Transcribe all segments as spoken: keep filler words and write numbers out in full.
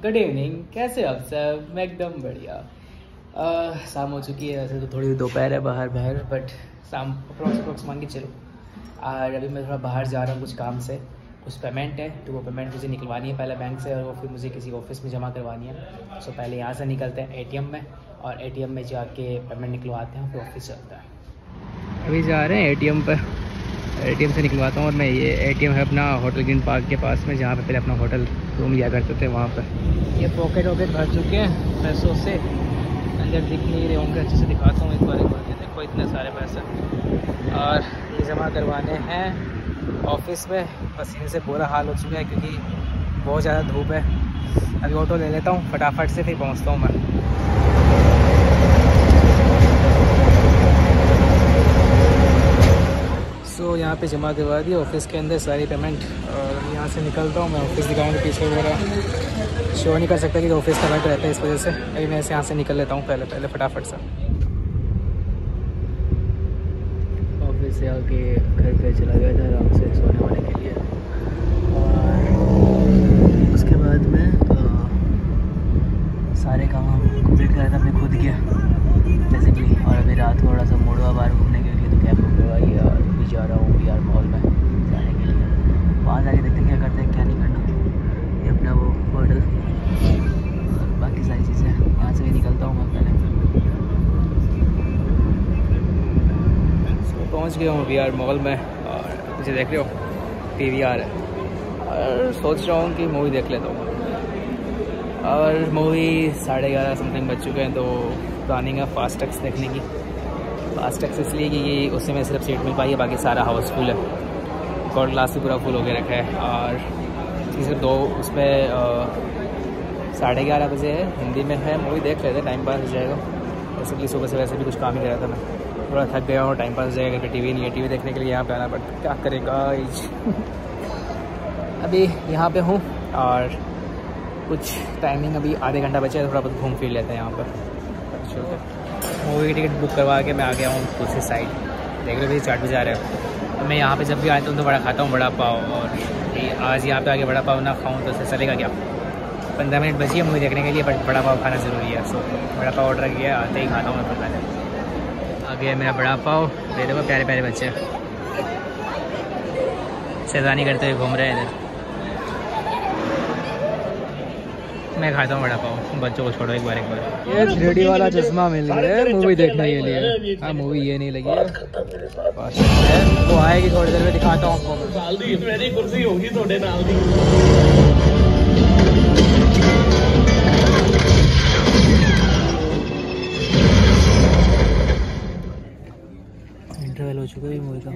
Good evening, कैसे हो आप सब? मैं एकदम बढ़िया। uh, शाम हो चुकी है, वैसे तो थोड़ी दोपहर है बाहर बाहर बट शाम अप्रोक्स अप्रोक्स मान के चलो। और अभी मैं थोड़ा बाहर जा रहा हूँ कुछ काम से, कुछ पेमेंट है तो वो पेमेंट मुझे निकलवानी है पहले बैंक से, और वो फिर मुझे किसी ऑफिस में जमा करवानी है। सो पहले यहाँ से निकलते हैं एटीएम में, और एटीएम में जाके पेमेंट निकलवाते हैं, फिर ऑफिस चलता है। अभी जा रहे हैं एटीएम पर, एटीएम से निकलवाता हूँ। और मैं ये एटीएम है अपना होटल ग्रीन पार्क के पास में, जहाँ पे पहले अपना होटल रूम लिया करते थे वहाँ पर। ये पॉकेट वॉकेट भर चुके हैं पैसों से, अंदर दिख नहीं रहे होंगे, अच्छे से दिखाता हूँ एक बार एक बार। देखो इतने सारे पैसे, और ये जमा करवाने हैं ऑफिस में। पसीने से बुरा हाल हो चुका है क्योंकि बहुत ज़्यादा धूप है। अभी ऑटो ले लेता हूँ फटाफट से, फिर पहुँचता हूँ मैं। सो so, यहाँ पे जमा करवा दी ऑफिस के अंदर सारी पेमेंट, और यहाँ से निकलता हूँ मैं। ऑफिस दिखाऊँगा पीछे वगैरह शो नहीं कर सकता कि ऑफिस का वेट रहता है, इस वजह से अभी मैं यहाँ से निकल लेता हूँ पहले पहले फटाफट से। ऑफिस से आके घर पे चला गया था आराम से सोने वाने के लिए, और उसके बाद मैं आ, सारे काम कंप्लीट कर रहा था अपने खुद के बेसिकली। और अभी रात थोड़ा सा मूड हुआ बाहर घूमने के लिए, तो कैब बुक करवाई है और अभी जा रहा हूँ यार मॉल में जाने के लिए। वहाँ जाके देखते हैं क्या करते हैं क्या नहीं करना। ये अपना वो होटल और बाकी सारी चीज़ें, यहाँ से भी निकलता हूँ मैं पहले। so, पहुँच गया हूँ अभी यार मॉल में, और मुझे देख रहे हो टी वी आ रहा है, और सोच रहा हूँ कि मूवी देख लेता हूँ। और मूवी साढ़े ग्यारह समथिंग बज चुके हैं, तो प्लानिंग है फास्ट टैक्स देखने की। फास्ट टैक्स इसलिए कि उससे में सिर्फ सीट मिल पाई है, बाकी सारा हाउसफुल है। गॉड क्लास भी पूरा फुल हो गया रखा है, और सिर्फ दो उसमें साढ़े ग्यारह बजे है, हिंदी में है। मूवी देख लेते, टाइम पास हो जाएगा। बेसिकली सुबह से वैसे भी कुछ काम ही कर रहा था मैं, थोड़ा थक गया हूँ, टाइम पास हो जाएगा। क्योंकि टीवी नहीं है, टीवी देखने के लिए यहाँ पे आना पड़ता, क्या करेगा। अभी यहाँ पे हूँ, और कुछ टाइमिंग अभी आधे घंटा बचा है, थोड़ा बहुत घूम फिर लेते हैं यहाँ पर। मूवी की टिकट बुक करवा के मैं आ गया हूँ दूसरी साइड। देख लो भैया चाट बजा रहे हो। मैं यहाँ पे जब भी आता हूँ तो बड़ा खाता हूँ बड़ा पाव, और आज यहाँ पे आके बड़ा पाव ना खाऊँ तो उससे चलेगा क्या। पंद्रह मिनट बची है मूवी देखने के लिए, बट बड़ा पाव खाना ज़रूरी है। सो बड़ा पाव ऑर्डर किया, आते ही खाता हूँ मैं पहले। आ गया मेरा बड़ा पाव, दे देखो प्यारे प्यारे बच्चे शैतानी करते हुए घूम रहे हैं इधर। मैं खाता हूँ बड़ा पाव, बच्चों को छोड़ो एक बार एक बार। ये थ्री डी वाला चश्मा मिल गया है मूवी देखने के लिए। हाँ मूवी ये नहीं लगी है, वो आएगी थोड़ी देर में, दिखाता हूँ आपको। मेरी कुर्सी होगी थोड़े नाल दी। इंटरवल हो चुका है मूवी का,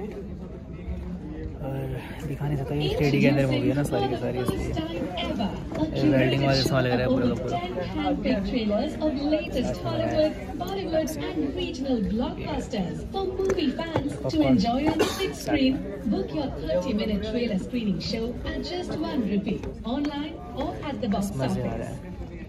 और दिखा नहीं सकता, ये थ्री डी के अंदर मूवी है ना सारी की सारी, इसलिए वेल्डिंग वाले जैसा लग रहा है पूरा का पूरा। मजे आ रहा है।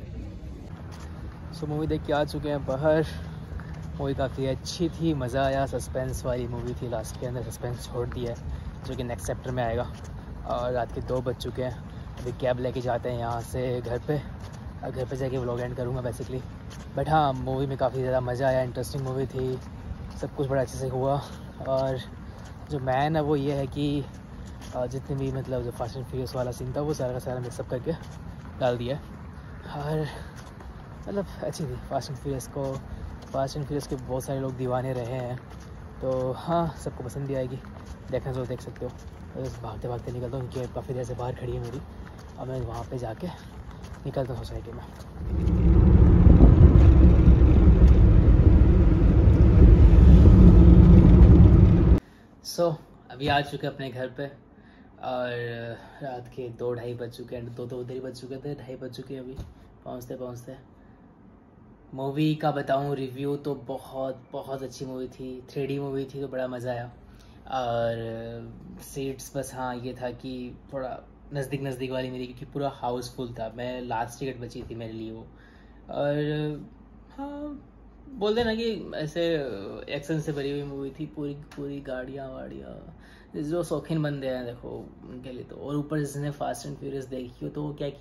सो मूवी देख के आ चुके हैं बाहर। मूवी काफ़ी अच्छी थी, मज़ा आया। सस्पेंस वाली मूवी थी, लास्ट के अंदर सस्पेंस छोड़ दिया है, जो कि नेक्स्ट चैप्टर में आएगा। और रात के दो बज चुके हैं, अभी कैब लेके जाते हैं यहाँ से घर पे, और घर पे जाके व्लॉग एंड करूँगा बेसिकली। बट हाँ मूवी में काफ़ी ज़्यादा मज़ा आया, इंटरेस्टिंग मूवी थी, सब कुछ बड़ा अच्छे से हुआ। और जो मैन है वो ये है कि जितने भी मतलब जो फास्ट एंड फ्यूरियस वाला सीन था वो सारा का सारा मिक्सअप करके डाल दिया। और मतलब अच्छी थी फास्ट एंड फ्यूरियस को, फास्ट एंड फ्यूरियस के बहुत सारे लोग दीवाने रहे हैं, तो हाँ सबको पसंद भी आएगी। देखना तो देख सकते हो। तो भागते भागते निकलता हूँ क्योंकि काफ़ी देर से बाहर खड़ी है मेरी, और मैं वहाँ पे जाके निकलता हूँ सोसाइटी में। सो so, अभी आ चुके अपने घर पे, और रात के दो ढाई बज चुके हैं, दो तो उधर ही बज चुके थे, ढाई बज चुके हैं अभी पहुँचते पहुँचते। मूवी का बताऊँ रिव्यू तो बहुत बहुत अच्छी मूवी थी, थ्री डी मूवी थी, तो बड़ा मज़ा आया। और सीट्स बस हाँ ये था कि थोड़ा नज़दीक नज़दीक वाली मेरी, क्योंकि पूरा हाउसफुल था। मैं लास्ट टिकट बची थी मेरे लिए वो। और हाँ बोल देना कि ऐसे एक्शन से भरी हुई मूवी थी, पूरी पूरी गाड़ियाँ वाड़ियाँ, जो शौकीन बंदे हैं देखो उनके लिए तो। और ऊपर जिसने फास्ट एंड फ्यूरियस देखी हो तो वो क्या कि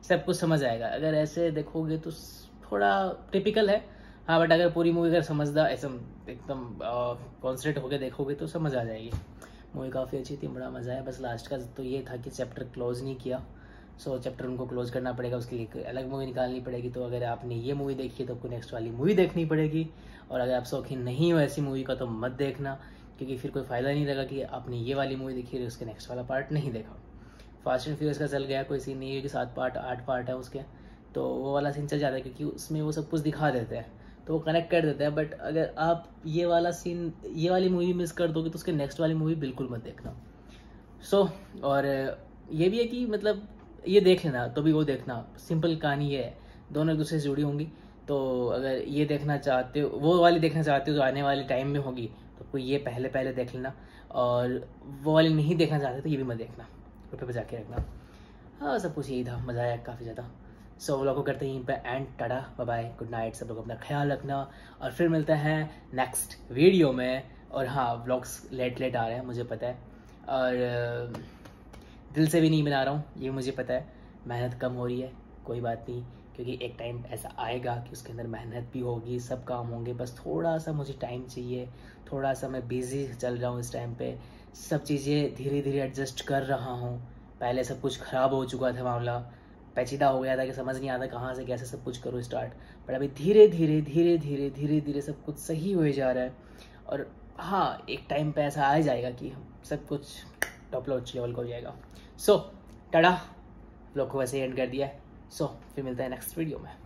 सब कुछ समझ आएगा। अगर ऐसे देखोगे तो थोड़ा टिपिकल है, हाँ, बट अगर पूरी मूवी अगर समझदार ऐसा एकदम कॉन्सेंट्रेट होकर देखोगे तो समझ आ जाएगी। मूवी काफ़ी अच्छी थी, बड़ा मज़ा आया। बस लास्ट का तो ये था कि चैप्टर क्लोज नहीं किया, सो चैप्टर उनको क्लोज करना पड़ेगा, उसके लिए अलग मूवी निकालनी पड़ेगी। तो अगर आपने ये मूवी देखी है तो आपको नेक्स्ट वाली मूवी देखनी पड़ेगी, और अगर आप शौकीन नहीं हो ऐसी मूवी का तो मत देखना, क्योंकि फिर कोई फ़ायदा नहीं रहेगा कि आपने ये वाली मूवी देखी है उसके नेक्स्ट वाला पार्ट नहीं देखा। फास्ट एंड फ्यूरियस का चल गया, कोई सीन नहीं है कि सात पार्ट आठ पार्ट है उसके, तो वो वाला सीन चल जाता है क्योंकि उसमें वो सब कुछ दिखा देते हैं तो वो कनेक्ट कर देते हैं। बट अगर आप ये वाला सीन ये वाली मूवी मिस कर दोगे तो उसके नेक्स्ट वाली मूवी बिल्कुल मत देखना। सो so, और ये भी है कि मतलब ये देख लेना तो भी वो देखना, सिंपल कहानी ये है, दोनों एक दूसरे से जुड़ी होंगी। तो अगर ये देखना चाहते हो, वो वाली देखना चाहते हो जो आने वाले टाइम में होगी, तो कोई ये पहले पहले देख लेना, और वो वाली नहीं देखना चाहते तो ये भी मत देखना, यूट्यूब पे जाके रखना। हाँ, सब कुछ यही था, मज़ा आया काफ़ी ज़्यादा। सो व्लॉग को करते हैं यहीं पे end, tata bye bye, good night, सब लोग अपना ख्याल रखना, और फिर मिलते हैं नेक्स्ट वीडियो में। और हाँ, व्लॉग्स लेट लेट आ रहे हैं मुझे पता है, और दिल से भी नहीं बना रहा हूँ, ये मुझे पता है, मेहनत कम हो रही है, कोई बात नहीं, क्योंकि एक टाइम ऐसा आएगा कि उसके अंदर मेहनत भी होगी, सब काम होंगे, बस थोड़ा सा मुझे टाइम चाहिए, थोड़ा सा मैं बिज़ी चल रहा हूँ इस टाइम पे, सब चीज़ें धीरे धीरे एडजस्ट कर रहा हूँ। पहले सब कुछ ख़राब हो चुका था, मामला पेचीदा हो गया था कि समझ नहीं आता कहाँ से कैसे सब कुछ करूँ स्टार्ट, बट अभी धीरे धीरे धीरे धीरे धीरे धीरे सब कुछ सही हो जा रहा है। और हाँ, एक टाइम पे ऐसा आ जाएगा कि सब कुछ टॉप नॉच लेवल का हो जाएगा। सो टाटा, व्लॉग को वैसे एंड कर दिया है। सो फिर मिलता है नेक्स्ट वीडियो में।